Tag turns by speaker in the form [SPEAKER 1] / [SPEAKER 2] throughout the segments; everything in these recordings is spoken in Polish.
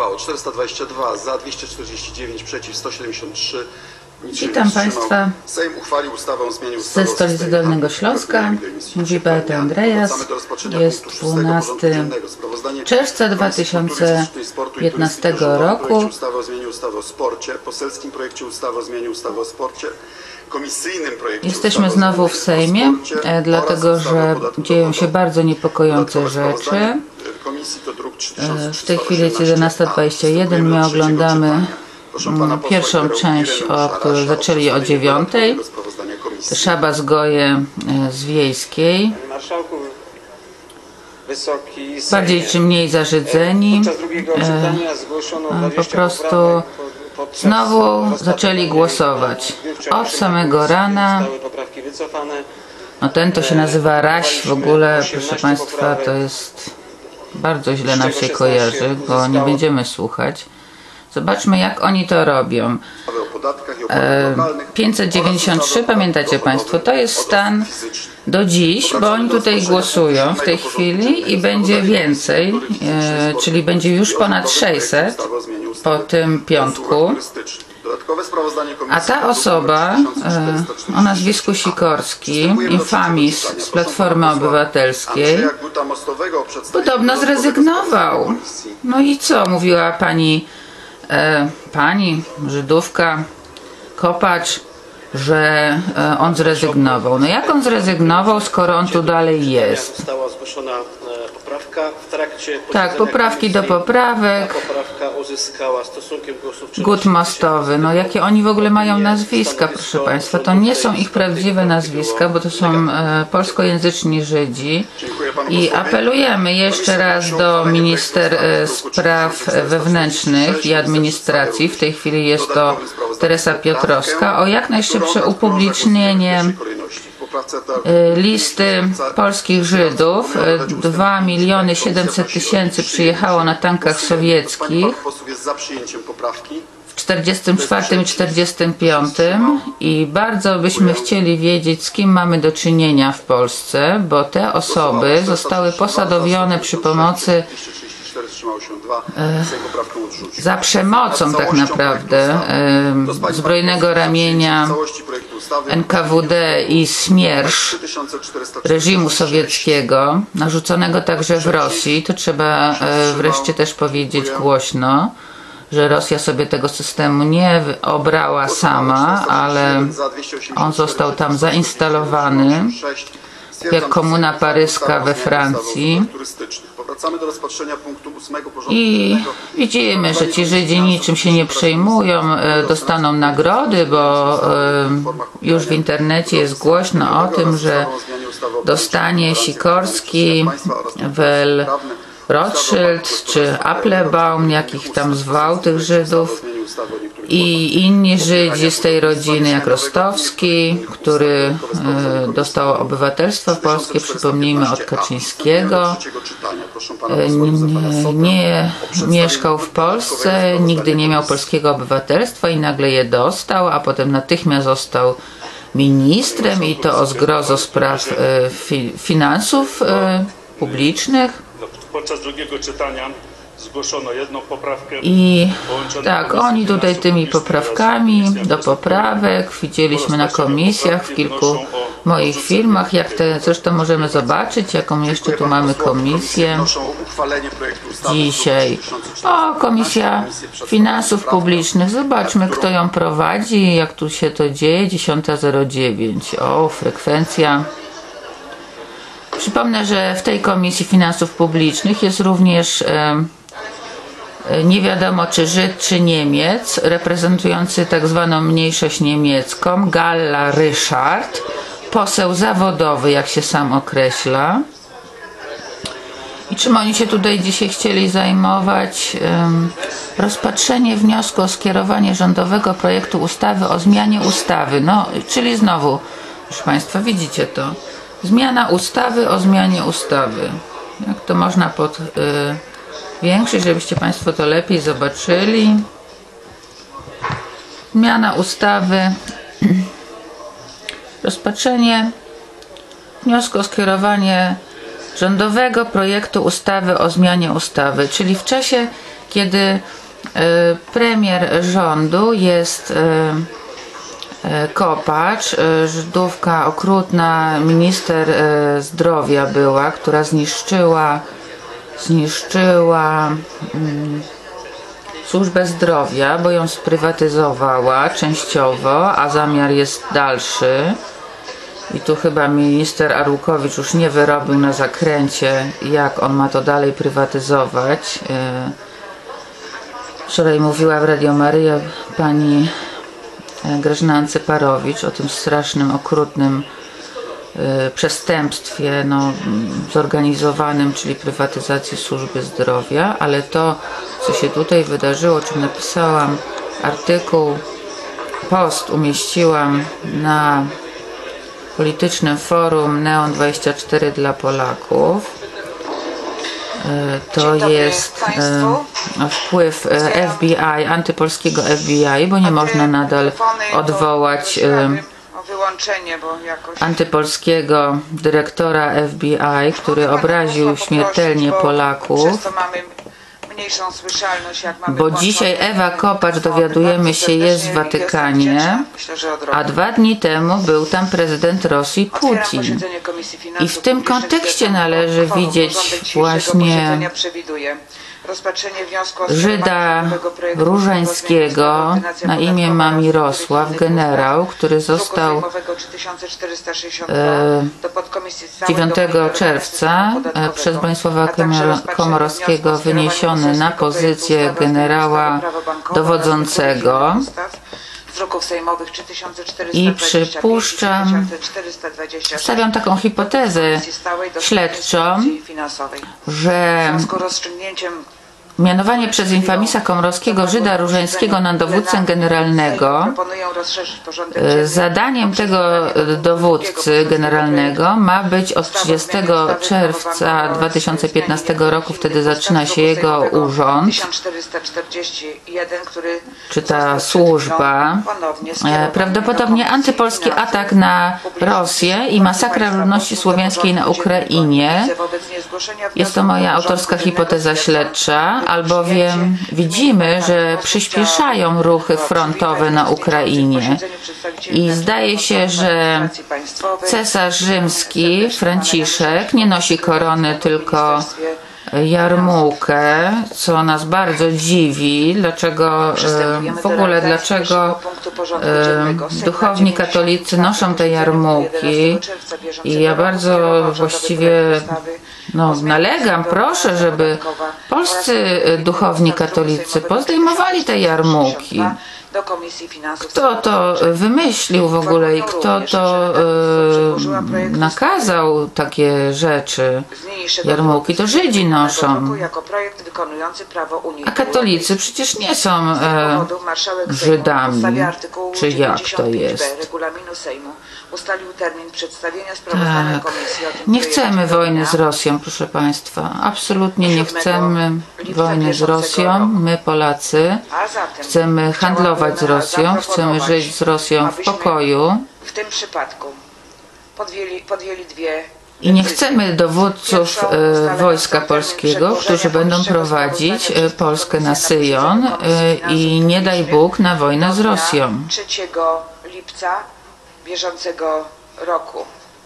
[SPEAKER 1] 422 za, 249 przeciw, 173.
[SPEAKER 2] Witam Państwa
[SPEAKER 1] Sejm uchwalił ustawę o zmianie ustawy
[SPEAKER 2] ze stolicy Dolnego Śląska. Mówi Beata Andreas. Jest 12 czerwca 2015 roku.
[SPEAKER 1] Ustawy o zmianie ustawy o sporcie, poselskim projekcie ustawy o zmianie ustawy o sporcie, komisyjnym projekcie.
[SPEAKER 2] Jesteśmy znowu w Sejmie, dlatego że dzieją się bardzo niepokojące rzeczy. W tej chwili jest 11:21. My oglądamy pierwszą część, o której zaczęli o 9:00. Szabas Goje z Wiejskiej. Bardziej czy mniej zażydzeni. Po prostu znowu zaczęli głosować. Od samego rana. No ten to się nazywa Raś w ogóle, proszę Państwa, to jest bardzo źle nam się kojarzy, bo nie będziemy słuchać. Zobaczmy, jak oni to robią. 593, pamiętacie Państwo, to jest stan do dziś, bo oni tutaj głosują w tej chwili i będzie więcej, czyli będzie już ponad 600 po tym piątku. A ta osoba o nazwisku Sikorski, infamis z Platformy Obywatelskiej, podobno zrezygnował. No i co mówiła pani Żydówka Kopacz, że on zrezygnował. No jak on zrezygnował, skoro on tu dalej jest?
[SPEAKER 3] Została zgłoszona poprawka w trakcie
[SPEAKER 2] tak, poprawki do poprawek.
[SPEAKER 3] Poprawka uzyskała stosunkiem głosów
[SPEAKER 2] Gut Mostowy. No jakie oni w ogóle mają nazwiska, proszę Państwa? To nie są ich prawdziwe nazwiska, bo to są polskojęzyczni Żydzi. I apelujemy jeszcze raz do minister spraw wewnętrznych i administracji, w tej chwili jest to Teresa Piotrowska, o jak najszybsze upublicznienie listy polskich Żydów. 2 700 000 przyjechało na tankach sowieckich w 44 i 45 i bardzo byśmy chcieli wiedzieć, z kim mamy do czynienia w Polsce, bo te osoby zostały posadowione przy pomocy za przemocą tak naprawdę zbrojnego ramienia NKWD i Smiersz reżimu sowieckiego, narzuconego także w Rosji. To trzeba wreszcie też powiedzieć głośno, że Rosja sobie tego systemu nie obrała sama, ale on został tam zainstalowany jak komuna paryska we Francji. I widzimy, że ci Żydzi niczym się nie przejmują, dostaną nagrody, bo już w internecie jest głośno o tym, że dostanie Sikorski, Rothschild czy Applebaum, jakich tam zwał tych Żydów, i inni Żydzi z tej rodziny, jak Rostowski, który dostał obywatelstwo polskie, przypomnijmy, od Kaczyńskiego. Nie mieszkał w Polsce, nigdy nie miał polskiego obywatelstwa i nagle je dostał, a potem natychmiast został ministrem i to o zgrozo spraw finansów publicznych.
[SPEAKER 4] Podczas drugiego czytania zgłoszono jedną poprawkę.
[SPEAKER 2] I tak, oni tutaj tymi poprawkami do poprawek widzieliśmy na komisjach, w kilku moich filmach, jak te zresztą możemy zobaczyć, jaką jeszcze tu mamy komisję dzisiaj. O, Komisja Finansów Publicznych. Zobaczmy, kto ją prowadzi, jak tu się to dzieje. 10:09. O, frekwencja. Przypomnę, że w tej Komisji Finansów Publicznych jest również nie wiadomo czy Żyd, czy Niemiec, reprezentujący tak zwaną mniejszość niemiecką, Galla Ryszard, poseł zawodowy, jak się sam określa. I czym oni się tutaj dzisiaj chcieli zajmować? Rozpatrzenie wniosku o skierowanie rządowego projektu ustawy o zmianie ustawy. No, czyli znowu, proszę Państwa, widzicie to. Zmiana ustawy o zmianie ustawy. Jak to można większość, żebyście Państwo to lepiej zobaczyli. Zmiana ustawy. Rozpatrzenie wniosku o skierowanie rządowego projektu ustawy o zmianie ustawy. Czyli w czasie kiedy premier rządu jest Kopacz, Żydówka okrutna, minister zdrowia była, która zniszczyła służbę zdrowia, bo ją sprywatyzowała częściowo, a zamiar jest dalszy. I tu chyba minister Arłukowicz już nie wyrobił na zakręcie, jak on ma to dalej prywatyzować. Wczoraj mówiła w Radio Maryja pani Grażyna Ancyparowicz o tym strasznym, okrutnym przestępstwie zorganizowanym, czyli prywatyzacji służby zdrowia, ale to, co się tutaj wydarzyło, o czym napisałam artykuł, post umieściłam na politycznym forum Neon24 dla Polaków. To jest wpływ FBI, antypolskiego FBI, bo nie można nadal odwołać antypolskiego dyrektora FBI, który obraził śmiertelnie Polaków. Bo dzisiaj Ewa Kopacz, dowiadujemy się, jest w Watykanie, a 2 dni temu był tam prezydent Rosji Putin. I w tym kontekście należy widzieć właśnie Żyda Różańskiego na imię ma Mirosław, generał, który został 9 czerwca przez Bronisława Komorowskiego wyniesiony na pozycję generała dowodzącego. I przypuszczam, stawiam taką hipotezę śledczą, że mianowanie przez Infamisa Komorowskiego Żyda Różańskiego na dowódcę generalnego, zadaniem tego dowódcy generalnego ma być od 30 czerwca 2015 roku, wtedy zaczyna się jego urząd, czy ta służba, prawdopodobnie antypolski atak na Rosję i masakra ludności słowiańskiej na Ukrainie. Jest to moja autorska hipoteza śledcza, albowiem widzimy, że przyspieszają ruchy frontowe na Ukrainie i zdaje się, że cesarz rzymski Franciszek nie nosi korony, tylko jarmułkę, co nas bardzo dziwi, dlaczego duchowni katolicy noszą te jarmułki i ja bardzo właściwie nalegam, proszę, żeby polscy duchowni katolicy pozdejmowali te jarmułki. Kto to wymyślił w ogóle i kto to nakazał takie rzeczy? Jarmułki to Żydzi noszą, a katolicy przecież nie są Żydami, czy jak to jest? Tak, nie chcemy wojny z Rosją, proszę Państwa, absolutnie nie chcemy wojny z Rosją, my Polacy chcemy handlować z Rosją, chcemy żyć z Rosją w pokoju.
[SPEAKER 5] W tym przypadku podjęli dwie.
[SPEAKER 2] I nie chcemy dowódców Wojska Polskiego, którzy będą prowadzić Polskę na Syjon i nie daj Bóg na wojnę z Rosją.
[SPEAKER 5] 3 lipca bieżącego roku.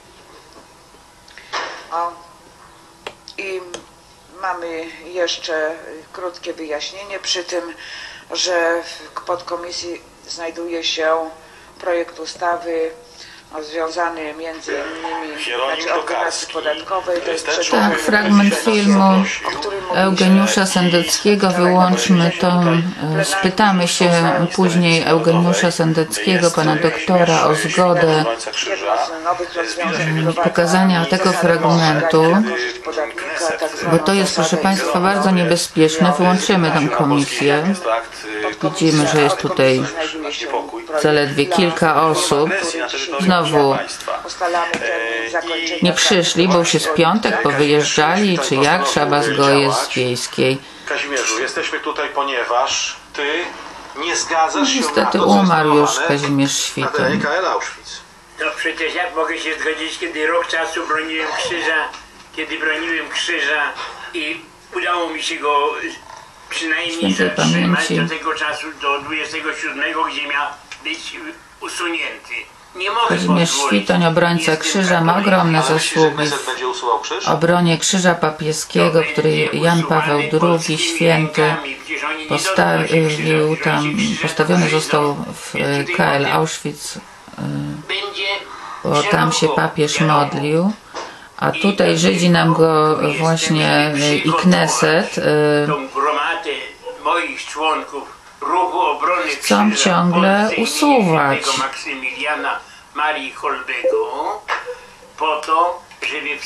[SPEAKER 5] I mamy jeszcze krótkie wyjaśnienie przy tym, że w podkomisji znajduje się projekt ustawy związany między innymi ordynacji podatkowej. To jest
[SPEAKER 2] tak, fragment filmu Eugeniusza Sendeckiego, wyłączmy to, spytamy się później Eugeniusza Sendeckiego, pana doktora, o zgodę pokazania tego fragmentu, bo to jest, proszę Państwa, bardzo niebezpieczne. Wyłączymy tę komisję. Widzimy, że jest tutaj zaledwie kilka osób. Znowu nie przyszli, bo już jest piątek, powyjeżdżali, czy jak, Szabas Gojes Wiejskiej.
[SPEAKER 6] Kazimierzu, jesteśmy tutaj, ponieważ ty nie zgadzasz się
[SPEAKER 2] niestety
[SPEAKER 6] na to,
[SPEAKER 2] umarł już Kazimierz Świton.
[SPEAKER 6] Ameryka Auschwitz.
[SPEAKER 7] No przecież jak mogę się zgodzić, kiedy rok czasu broniłem krzyża i udało mi się go przynajmniej
[SPEAKER 2] Świętej
[SPEAKER 7] zatrzymać
[SPEAKER 2] pamięci.
[SPEAKER 7] do tego czasu, do 27, gdzie miał być usunięty. Nie mogę
[SPEAKER 2] Kazimierz
[SPEAKER 7] pozwolić.
[SPEAKER 2] Świtoń, obrońca
[SPEAKER 7] Jestem
[SPEAKER 2] krzyża, ma
[SPEAKER 7] katolikiem.
[SPEAKER 2] ogromne
[SPEAKER 6] Ale myślisz, że
[SPEAKER 2] zasługi
[SPEAKER 6] Kneset będzie usuwał krzyż?
[SPEAKER 2] w obronie krzyża papieskiego, który Jan Paweł II, święty, postawił tam, postawiony został w KL Auschwitz, bo tam się papież modlił, a tutaj Żydzi nam go właśnie i Kneset
[SPEAKER 7] Tą gromadę moich członków ruchu obrony
[SPEAKER 2] chcą
[SPEAKER 7] krzyża
[SPEAKER 2] ciągle
[SPEAKER 7] w Polsce
[SPEAKER 2] usuwać.
[SPEAKER 7] imienia Maksymiliana Marii Kolbego po to, żeby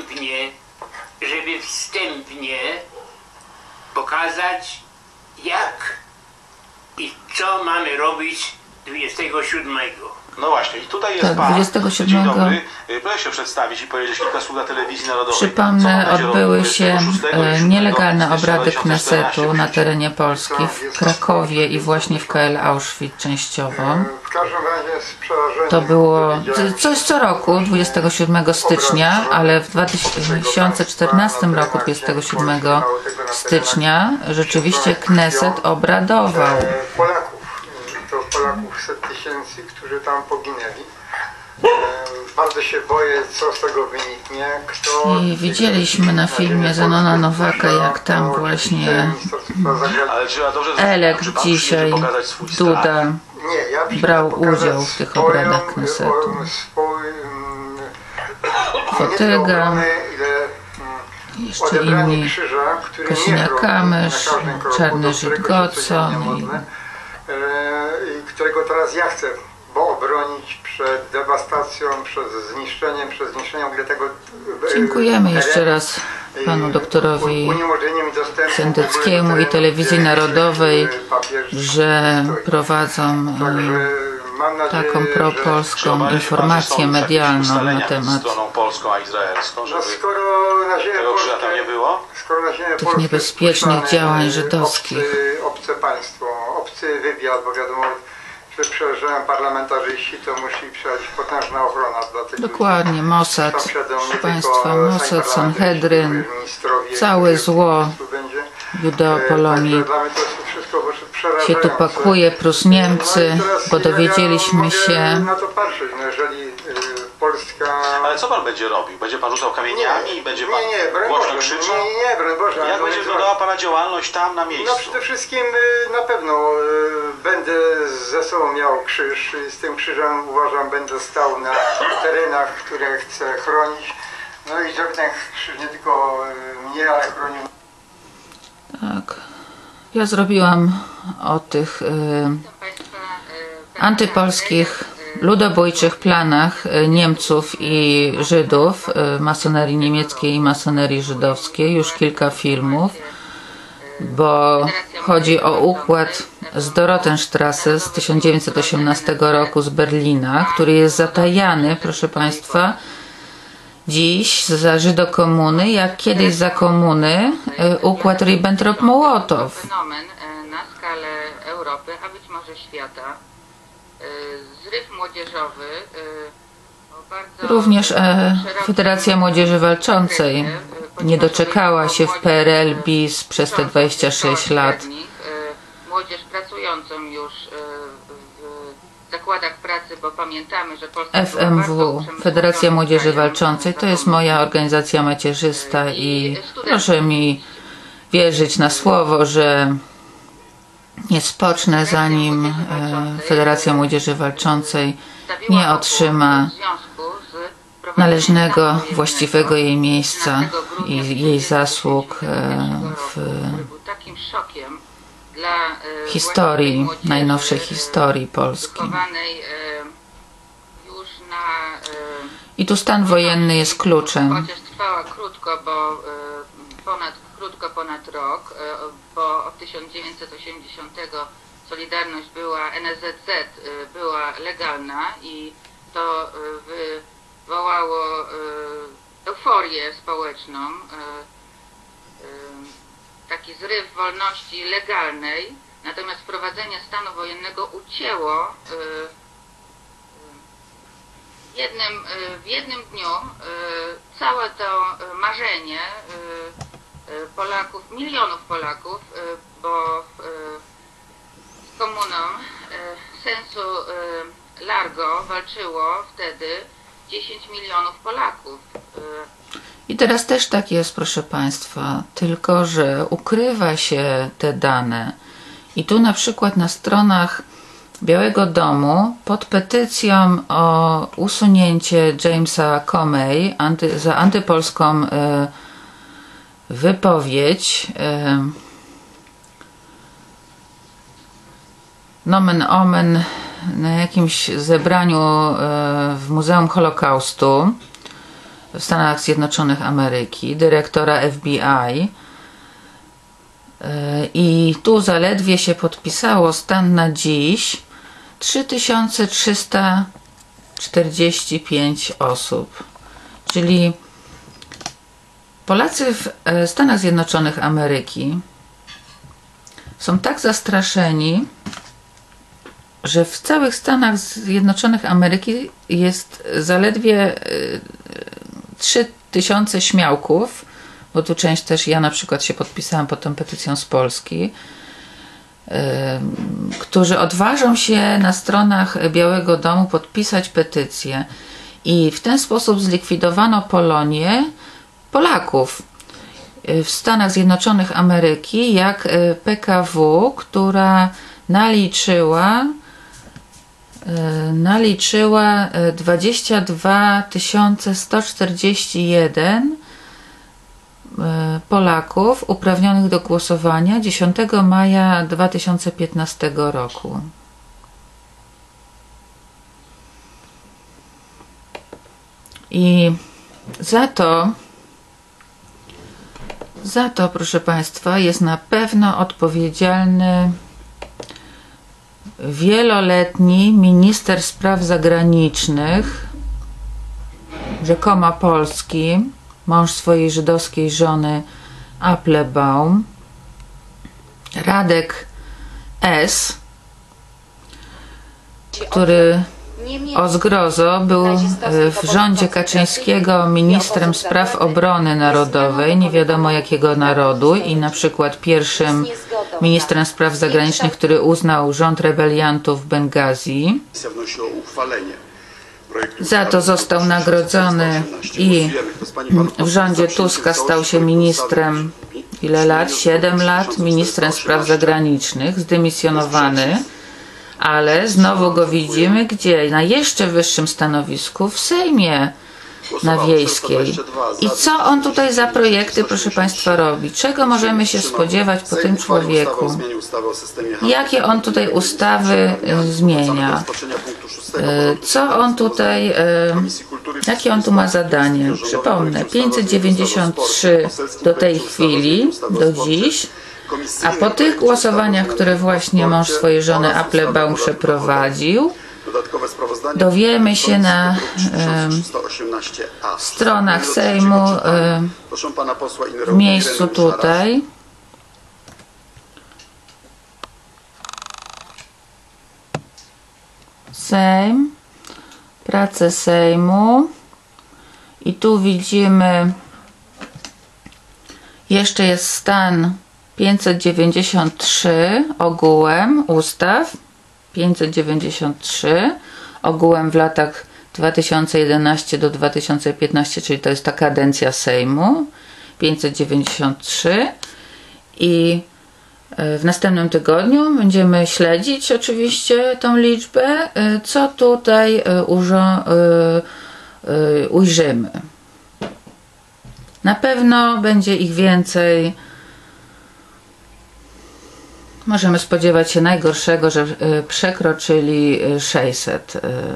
[SPEAKER 7] wstępnie pokazać, jak i co mamy robić 27.
[SPEAKER 6] No właśnie, i tutaj jest
[SPEAKER 2] Tak,
[SPEAKER 6] pan.
[SPEAKER 2] 27.
[SPEAKER 6] Dzień dobry. Proszę się przedstawić i powiedzieć kilka słów na telewizji narodowej. Co
[SPEAKER 2] Przypomnę,
[SPEAKER 6] pan będzie
[SPEAKER 2] odbyły
[SPEAKER 6] robił
[SPEAKER 2] się
[SPEAKER 6] 26
[SPEAKER 2] nielegalne
[SPEAKER 6] stycznia
[SPEAKER 2] obrady
[SPEAKER 6] 2014
[SPEAKER 2] Knesetu na terenie Polski, w Krakowie i właśnie w KL Auschwitz częściowo.
[SPEAKER 8] W każdym razie z przerażeniem
[SPEAKER 2] To było
[SPEAKER 8] widziałem,
[SPEAKER 2] coś co roku, 27 stycznia, ale w 2014 roku, 27 stycznia, rzeczywiście Kneset obradował.
[SPEAKER 8] Polaków, to Polaków 100 tysięcy, którzy tam poginęli. Bardzo się boję, co z tego wyniknie. Kto
[SPEAKER 2] I widzieliśmy na filmie Zenona Nowaka, jak tam właśnie
[SPEAKER 6] Ale czy ja dobrze
[SPEAKER 2] Elek
[SPEAKER 6] czy pan
[SPEAKER 2] dzisiaj,
[SPEAKER 6] przyjedzie pokazać swój
[SPEAKER 2] Duda,
[SPEAKER 6] strach?
[SPEAKER 8] Nie, ja przyjdę
[SPEAKER 2] brał
[SPEAKER 8] pokazać
[SPEAKER 2] udział w tych
[SPEAKER 8] swoją,
[SPEAKER 2] obradach Knesetu. Fotyga, jeszcze inni,
[SPEAKER 8] krzyża, który
[SPEAKER 2] Kosiniak-Kamysz, Czarny Żyd Gocon
[SPEAKER 8] i którego teraz ja chcę obronić przed dewastacją, przed zniszczeniem w ogóle tego.
[SPEAKER 2] Dziękujemy jeszcze raz panu doktorowi
[SPEAKER 8] uniemożliwieniem dostępu
[SPEAKER 2] Sendeckiemu
[SPEAKER 8] w ogóle
[SPEAKER 2] i
[SPEAKER 8] do
[SPEAKER 2] Telewizji
[SPEAKER 8] terenu,
[SPEAKER 2] Narodowej,
[SPEAKER 8] gdzie papież
[SPEAKER 2] że
[SPEAKER 8] stoi.
[SPEAKER 2] prowadzą
[SPEAKER 8] Także mam nadzieję,
[SPEAKER 2] taką
[SPEAKER 6] Czy
[SPEAKER 2] propolską
[SPEAKER 6] obawiacie pan, że
[SPEAKER 2] informację
[SPEAKER 6] są jakieś
[SPEAKER 2] medialną
[SPEAKER 6] ustalenia
[SPEAKER 2] na temat
[SPEAKER 6] między stroną polską a izraelską, żeby
[SPEAKER 8] skoro na ziemię
[SPEAKER 6] tego krzyża
[SPEAKER 8] polskie,
[SPEAKER 6] tam nie było?
[SPEAKER 8] skoro na ziemię
[SPEAKER 2] tych
[SPEAKER 8] polskie
[SPEAKER 2] niebezpiecznych
[SPEAKER 8] wpuszczamy
[SPEAKER 2] działań żydowskich.
[SPEAKER 8] Obce państwo, obcy wywiad, bo wiadomo, że przejeżdżają parlamentarzyści, to musi przyjść potężna ochrona dla tych
[SPEAKER 2] Dokładnie,
[SPEAKER 8] ludzi.
[SPEAKER 2] Mossad,
[SPEAKER 8] Tam siedzą nie
[SPEAKER 2] proszę
[SPEAKER 8] tylko
[SPEAKER 2] Państwa,
[SPEAKER 8] sami
[SPEAKER 2] Mossad,
[SPEAKER 8] parlamentarzyści,
[SPEAKER 2] Sanhedryn,
[SPEAKER 8] ministrowie,
[SPEAKER 2] całe
[SPEAKER 8] których
[SPEAKER 2] zło
[SPEAKER 8] tu będzie.
[SPEAKER 2] Judeopolonii
[SPEAKER 8] Także dla mnie to jest wszystko przerażające.
[SPEAKER 2] się tu pakuje, plus Niemcy,
[SPEAKER 8] No i teraz
[SPEAKER 2] bo
[SPEAKER 8] ja
[SPEAKER 2] dowiedzieliśmy
[SPEAKER 8] mogę
[SPEAKER 2] się,
[SPEAKER 8] na to patrzeć, no jeżeli Polska...
[SPEAKER 6] Ale co pan będzie robił? Będzie pan rzucał kamieniami i będzie pan
[SPEAKER 8] broń
[SPEAKER 6] głośno
[SPEAKER 8] Boże,
[SPEAKER 6] krzyczał?
[SPEAKER 8] Nie, broń Boże.
[SPEAKER 6] Jak
[SPEAKER 8] ale
[SPEAKER 6] będzie wyglądała pana działalność tam na
[SPEAKER 8] No
[SPEAKER 6] miejscu?
[SPEAKER 8] przede wszystkim na pewno będę ze sobą miał krzyż. Z tym krzyżem uważam będę stał na terenach, które chcę chronić. No i żeby ten krzyż nie tylko mnie, ale chronił.
[SPEAKER 2] tak, ja zrobiłam o tych antypolskich, ludobójczych planach Niemców i Żydów, masonerii niemieckiej i masonerii żydowskiej, już kilka filmów, bo chodzi o układ z Dorotenstrasse z 1918 roku z Berlina, który jest zatajany, proszę Państwa, dziś za Żydokomuny, jak kiedyś za komuny układ Ribbentrop-Mołotow.
[SPEAKER 9] Fenomen na skalę Europy, a być może świata. Zryw młodzieżowy o bardzo
[SPEAKER 2] Również
[SPEAKER 9] szerokim
[SPEAKER 2] Federacja Młodzieży Walczącej
[SPEAKER 9] zakresie,
[SPEAKER 2] nie
[SPEAKER 9] ponieważ
[SPEAKER 2] doczekała się w
[SPEAKER 9] młodzież
[SPEAKER 2] PRL bis przez te 26 lat.
[SPEAKER 9] średnich, młodzież pracującą już w zakładach pracy, bo pamiętamy, że Polska była bardzo
[SPEAKER 2] FMW,
[SPEAKER 9] uprzemysłowionym
[SPEAKER 2] Federacja Młodzieży
[SPEAKER 9] krajem,
[SPEAKER 2] Walczącej, to jest moja organizacja macierzysta i proszę mi wierzyć na słowo, że nie spocznę, zanim Federacja Młodzieży Walczącej nie otrzyma należnego, właściwego jej miejsca i jej zasług w
[SPEAKER 9] takim szokiem dla
[SPEAKER 2] historii, najnowszej historii Polski.
[SPEAKER 9] Już na
[SPEAKER 2] I tu stan wojenny jest kluczem.
[SPEAKER 9] chociaż trwała krótko, bo krótko ponad rok, bo od 1980 Solidarność była, NSZZ była legalna i to wywołało euforię społeczną, taki zryw wolności legalnej, natomiast wprowadzenie stanu wojennego ucięło w jednym dniu całe to marzenie Polaków, milionów Polaków, bo z komuną sensu largo walczyło wtedy 10 milionów Polaków.
[SPEAKER 2] I teraz też tak jest, proszę Państwa, tylko że ukrywa się te dane. I tu na przykład na stronach Białego Domu pod petycją o usunięcie Jamesa Comey za antypolską wypowiedź, nomen omen, na jakimś zebraniu w Muzeum Holokaustu w Stanach Zjednoczonych Ameryki, dyrektora FBI, i tu zaledwie się podpisało stan na dziś 3345 osób. Czyli Polacy w Stanach Zjednoczonych Ameryki są tak zastraszeni, że w całych Stanach Zjednoczonych Ameryki jest zaledwie 3000 śmiałków, bo tu część też, ja na przykład się podpisałam pod tą petycją z Polski, którzy odważą się na stronach Białego Domu podpisać petycję i w ten sposób zlikwidowano Polonię Polaków w Stanach Zjednoczonych Ameryki, jak PKW, która naliczyła 22 141 Polaków uprawnionych do głosowania 10 maja 2015 roku. I za to, proszę Państwa, jest na pewno odpowiedzialny wieloletni minister spraw zagranicznych, rzekomo Polski, mąż swojej żydowskiej żony Applebaum, Radek S., który o zgrozo był w rządzie Kaczyńskiego ministrem spraw obrony narodowej, nie wiadomo jakiego narodu, i na przykład pierwszym ministrem spraw zagranicznych, który uznał rząd rebeliantów w Bengazji. Za to został nagrodzony i w rządzie Tuska stał się ministrem, ile lat? 7 lat, ministrem spraw zagranicznych, zdymisjonowany, ale znowu go widzimy gdzie? Na jeszcze wyższym stanowisku w Sejmie na Wiejskiej. I co on tutaj za projekty, proszę Państwa, robi? Czego możemy się spodziewać po tym człowieku? Jakie on tutaj ustawy zmienia? Co on tutaj, jakie on tu ma zadanie? Przypomnę, 593 do tej chwili, do dziś, a po tych głosowaniach, które właśnie mąż swojej żony Applebaum przeprowadził, dowiemy się na stronach Sejmu, w miejscu tutaj, Sejm, prace Sejmu, i tu widzimy, jeszcze jest stan 593 ogółem ustaw, 593 ogółem w latach 2011 do 2015, czyli to jest ta kadencja Sejmu, 593, i w następnym tygodniu będziemy śledzić oczywiście tą liczbę, co tutaj ujrzymy. Na pewno będzie ich więcej. Możemy spodziewać się najgorszego, że przekroczyli 600.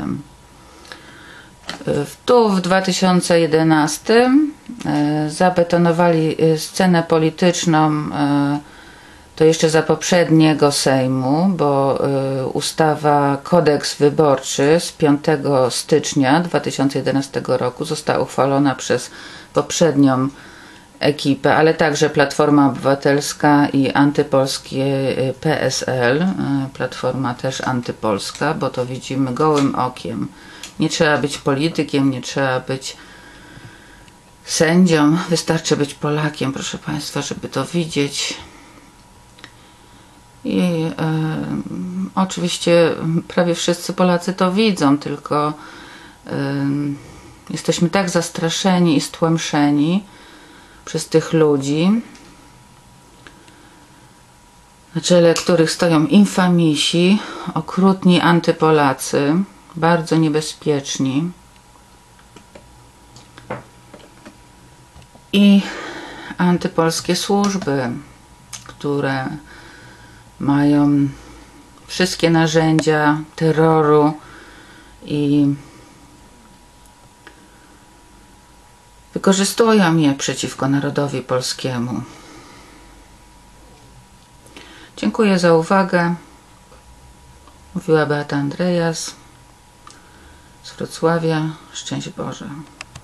[SPEAKER 2] Tu w 2011 zabetonowali scenę polityczną, to jeszcze za poprzedniego Sejmu, bo ustawa Kodeks Wyborczy z 5 stycznia 2011 roku została uchwalona przez poprzednią ekipę, ale także Platforma Obywatelska i antypolskie PSL. Platforma też antypolska, bo to widzimy gołym okiem. Nie trzeba być politykiem, nie trzeba być sędzią, wystarczy być Polakiem, proszę Państwa, żeby to widzieć. I oczywiście prawie wszyscy Polacy to widzą, tylko jesteśmy tak zastraszeni i stłamszeni przez tych ludzi, na czele których stoją infamisi, okrutni antypolacy, bardzo niebezpieczni, i antypolskie służby, które mają wszystkie narzędzia terroru i wykorzystują je przeciwko narodowi polskiemu. Dziękuję za uwagę. Mówiła Beata Andreas z Wrocławia. Szczęść Boże.